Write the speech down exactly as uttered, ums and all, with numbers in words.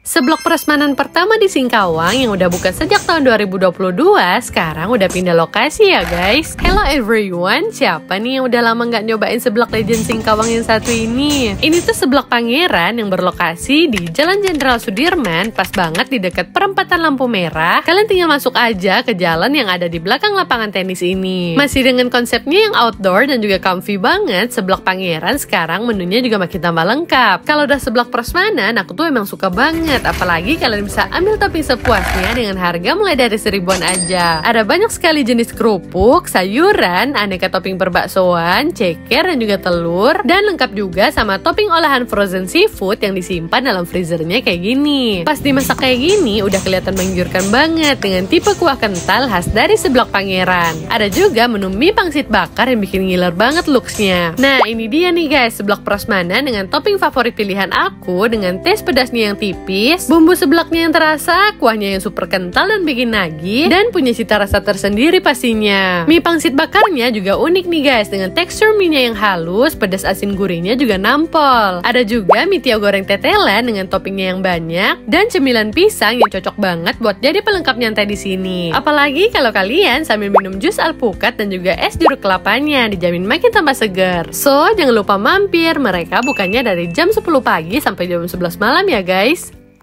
Seblok prasmanan pertama di Singkawang yang udah buka sejak tahun dua ribu dua puluh dua, sekarang udah pindah lokasi ya guys. Hello everyone, siapa nih yang udah lama nggak nyobain seblak legend Singkawang yang satu ini? Ini tuh seblak Pangeran yang berlokasi di Jalan Jenderal Sudirman, pas banget di dekat perempatan lampu merah. Kalian tinggal masuk aja ke jalan yang ada di belakang lapangan tenis ini. Masih dengan konsepnya yang outdoor dan juga comfy banget, seblak Pangeran sekarang menunya juga makin tambah lengkap. Kalau udah seblak prasmanan, aku tuh emang suka banget. Apalagi kalian bisa ambil topping sepuasnya dengan harga mulai dari seribuan aja. Ada banyak sekali jenis kerupuk, sayuran, aneka topping perbaksoan, ceker dan juga telur. Dan lengkap juga sama topping olahan frozen seafood yang disimpan dalam freezernya kayak gini. Pas dimasak kayak gini udah kelihatan menggiurkan banget dengan tipe kuah kental khas dari seblak Pangeran. Ada juga menu mie pangsit bakar yang bikin ngiler banget looksnya. Nah ini dia nih guys, seblak prasmanan dengan topping favorit pilihan aku dengan taste pedasnya yang tipis, bumbu seblaknya yang terasa, kuahnya yang super kental dan bikin nagih, dan punya cita rasa tersendiri pastinya. Mie pangsit bakarnya juga unik nih guys, dengan tekstur mie-nya yang halus, pedas asin gurihnya juga nampol. Ada juga mie tiaw goreng tetelan dengan toppingnya yang banyak, dan cemilan pisang yang cocok banget buat jadi pelengkap nyantai di sini. Apalagi kalau kalian sambil minum jus alpukat dan juga es jeruk kelapanya, dijamin makin tambah seger. So, jangan lupa mampir, mereka bukannya dari jam sepuluh pagi sampai jam sebelas malam ya guys.